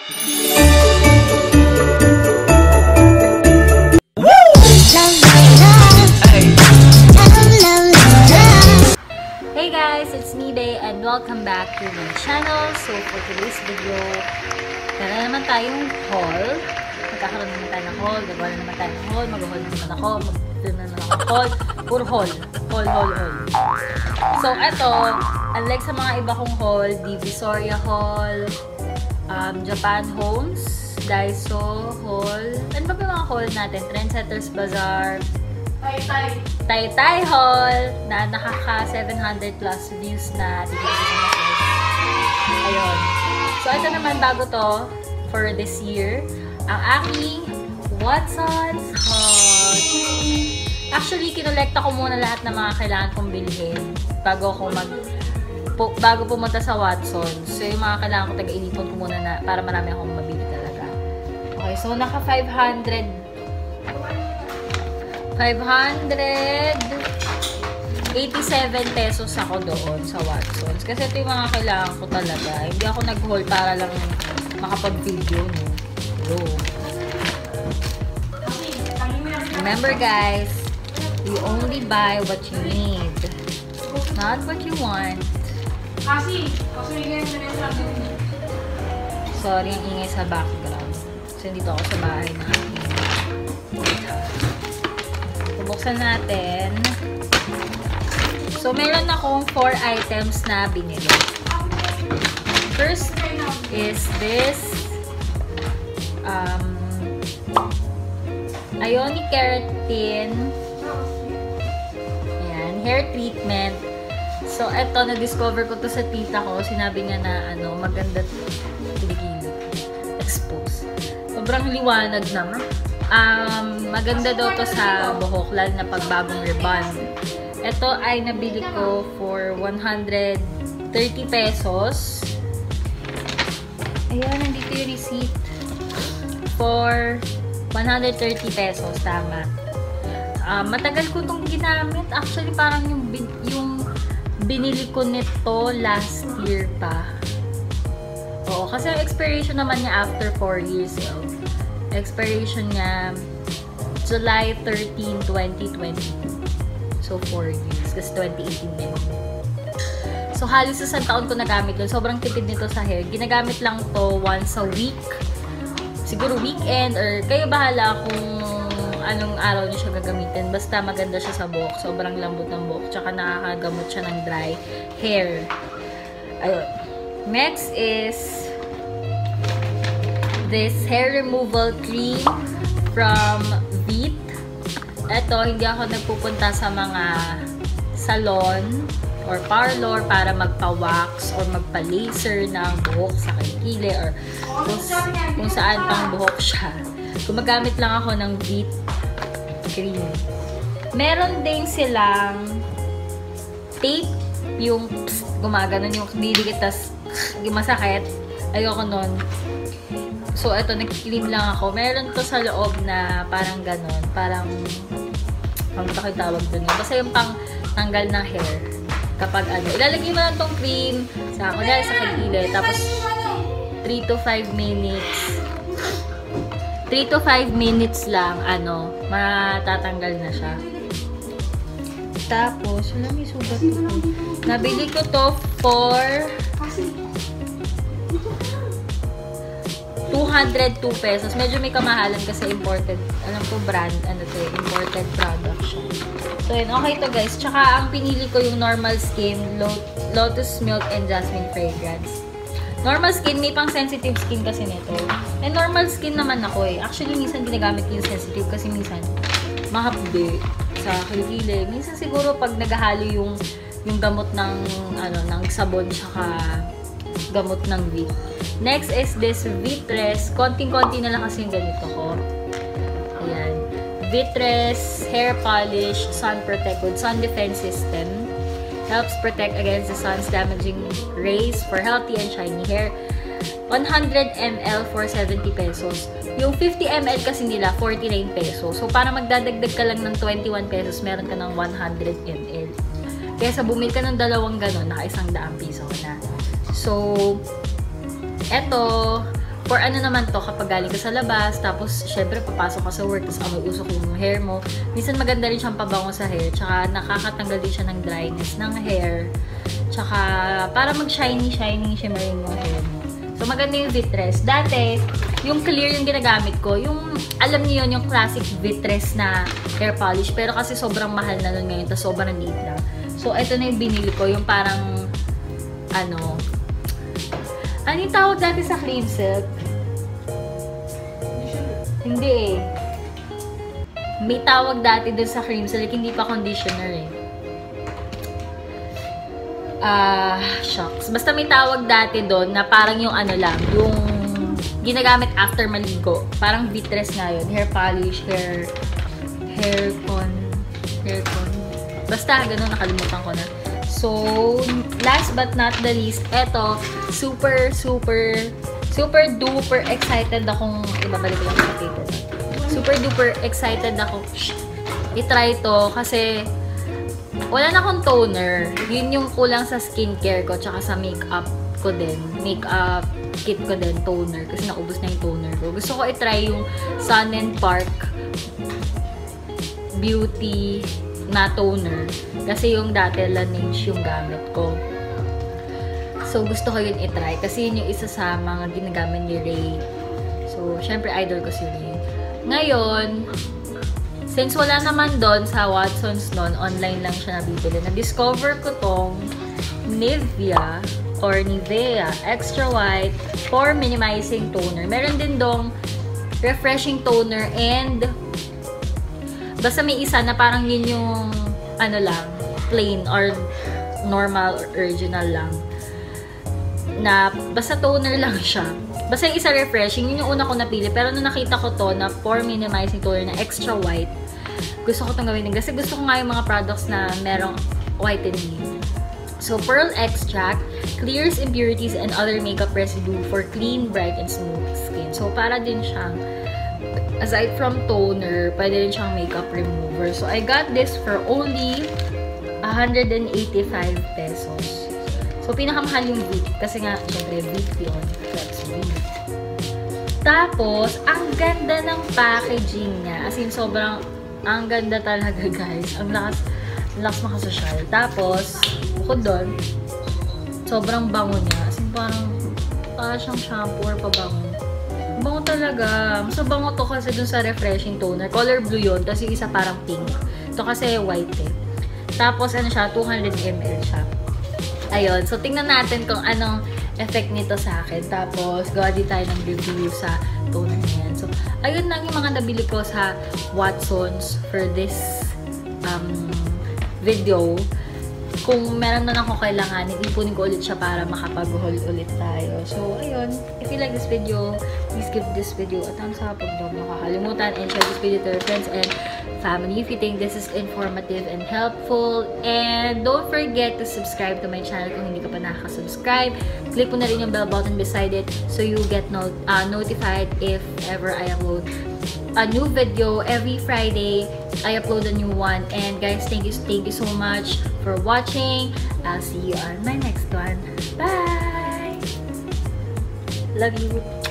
Hey guys, it's me Bay and welcome back to my channel. So for today's video, meron naman tayong haul. Magkakaroon naman tayo ng haul, gagawa naman tayo ng haul, mag-haul naman ako, mag-film naman ako haul. Puro haul. Haul. So eto, unlike sa mga iba kong haul, Divisoria haul, Japan Homes, Daiso haul, ano ba yung mga haul natin? Trendsetters Bazaar, Taytay haul na nakaka 700 plus views na dito sa Marcos. Ayun. So ito naman bago to for this year, ang aking Watsons haul. Actually, kinolekta ko muna lahat ng mga kailangan kong bilhin bago pumunta sa Watsons. So yung mga kailangan ko taga-inipon ko muna na para marami akong mabili talaga. Okay, so naka 587 pesos ako doon sa Watsons. Kasi ito yung mga kailangan ko talaga. Hindi ako nag-haul para lang makapag-video, no? Hello. Remember guys, you only buy what you need, not what you want. Sorry, ang ingay sa background. Kasi dito ako sa bahay namin. Buksan natin. So, meron akong 4 items na binili. First is this Ionic Keratin. Ayan, hair treatment. So, eto, na-discover ko to sa tita ko. Sinabi niya na, maganda expose. Sobrang liwanag naman. Maganda daw to sa buhok, lalo na pagbagong rebond. Ito ay nabili ko for 130 pesos. Ayan, nandito yung receipt. For 130 pesos, tama. Matagal ko itong ginamit. Actually, parang yung binili ko nito last year pa. Oo, kasi yung expiration naman niya after 4 years. Expiration niya July 13, 2022. So, 4 years. Kasi 2018 din. So, halos isang taon ko nagamit yun. Sobrang tipid nito sa hair. Ginagamit lang to once a week. Siguro weekend or kayo bahala kung anong araw niyo siya gagamitin. Basta maganda siya sa buhok. Sobrang lambot ng buhok. Tsaka nakakagamot siya ng dry hair. Ayun. Next is this hair removal cream from Veet. Ito, hindi ako nagpupunta sa mga salon or parlor para magpa-wax or magpa-laser ng buhok sa kilikili or kung saan pang buhok siya. Gumagamit lang ako ng Veet cream. Meron din silang tape, yung gumaganon yung didikit, tas masakit. Ayoko nun. So, ito, nag-clean lang ako. Meron to sa loob na parang ganon. Parang, ano ba kayo tawag dun yun? Basta yung pang tanggal ng hair. Kapag ilalagay mo lang tong cream sa kilikili. Tapos, 3 to 5 minutes. 3 to 5 minutes lang, matatanggal na siya. Tapos, wala may sugat ito. Nabili ko to for 202 pesos. Medyo may kamahalan kasi imported. Alam ko brand, imported product siya. So, yun. Okay to guys. Tsaka, ang pinili ko yung Normal Skin, Lotus Milk and Jasmine Fragrance. Normal Skin, may pang sensitive skin kasi nito. And normal skin naman ako eh. Actually, minsan ginagamit ko yung sensitive kasi minsan mahapde sa kilikili. Minsan siguro pag naghahalo yung gamot ng sabon tsaka gamot ng Veet. Next is this Vitress. Konting-konti na lang kasi yung ganito ko. Ayan. Vitress Hair Polish Sun Protect with Sun Defense System. Helps protect against the sun's damaging rays for healthy and shiny hair. 100 ml for 70 pesos. Yung 50 ml kasi nila, 49 pesos. So, para magdadagdag ka lang ng 21 pesos, meron ka ng 100 ml. Kaya sa bumili ka ng dalawang ganon, naka 100 piso na. So, eto, For ano naman to, kapag galing ka sa labas, tapos syempre papasok ka sa work, tapos amoy usok yung hair mo. Minsan maganda rin siyang pabango sa hair, tsaka nakakatanggal din siya ng dryness ng hair. Tsaka para mag-shiny, shimmering yung hair mo. So maganda yung Vitress. Dati, yung clear yung ginagamit ko, yung alam niyo yun, yung classic Vitress na hair polish. Pero kasi sobrang mahal na nun ngayon, tapos sobrang liit lang. So ito na yung binili ko, yung parang ano yung tawag dati sa Clean Silk? Hindi eh. May tawag dati dun sa Cream Silk, hindi pa conditioner eh. Shucks. Basta may tawag dati doon na parang yung ano lang, yung ginagamit after maligo. Parang Vitress nga yun. Hair polish, hair con. Basta, ganun, nakalimutan ko na. So, last but not the least, eto, super duper excited akong, ibabalik ko lang sa paper. Super duper excited ako i-try to kasi wala na akong toner. Yun yung kulang sa skincare ko tsaka sa makeup ko din. Makeup kit ko din, toner. Kasi naubos na yung toner ko. Gusto ko i-try yung Sun & Park Beauty na toner. Kasi yung dati Laneige yung gamit ko. So, gusto ko yun i-try. Kasi yun yung isa sa mga ginagamit ni Ray. So, syempre, idol ko si Ray. Ngayon, since wala naman doon sa Watsons noon, online lang siya nabibili. Na-discover ko tong Nivea Extra White for Minimizing Toner. Meron din dong refreshing toner and basta may isa na parang yun yung ano lang, plain or normal or original lang. Na basta toner lang siya. Basta yung isa refreshing, yun yung una ko napili. Pero nung nakita ko to na for minimizing toner na extra white, gusto ko itong gawin din. Kasi gusto ko nga yung mga products na merong whitening. So, pearl extract clears impurities and other makeup residue for clean, bright, and smooth skin. So, para din siyang, aside from toner, pwede rin siyang makeup remover. So, I got this for only 185 pesos. So, pinakamahal yung Vic. Kasi nga, syempre, Vic yun. That's Vic. Tapos, ang ganda ng packaging niya. As in, sobrang, ang ganda talaga, guys. Ang lakas makasosyal. Tapos, bukod doon, sobrang bango niya. As in, parang siyang shampoo or pabango. Bango talaga. Mas bango to kasi dun sa refreshing toner. Color blue yun. Tapos yung isa parang pink. Ito kasi white eh. Tapos, ano siya, 200 ml siya. Ayun. So, tingnan natin kung anong effect nito sa akin. Tapos, gawa din tayo ng review sa toner niyan. So, ayun lang yung mga nabili ko sa Watsons for this video. Kung meron na ako kailangan, ipunin ko ulit siya para makapag-haul ulit tayo. So, ayun. If you like this video, please give this video a thumbs up. Huwag daw makakalimutan and share this video to your friends and family if you think this is informative and helpful. And don't forget to subscribe to my channel kung hindi ka pa nakaka-subscribe. Click mo na rin yung bell button beside it so you get notified if ever I upload a new video. Every Friday, I upload a new one. And guys, thank you so much for watching. I'll see you on my next one. Bye! Love you!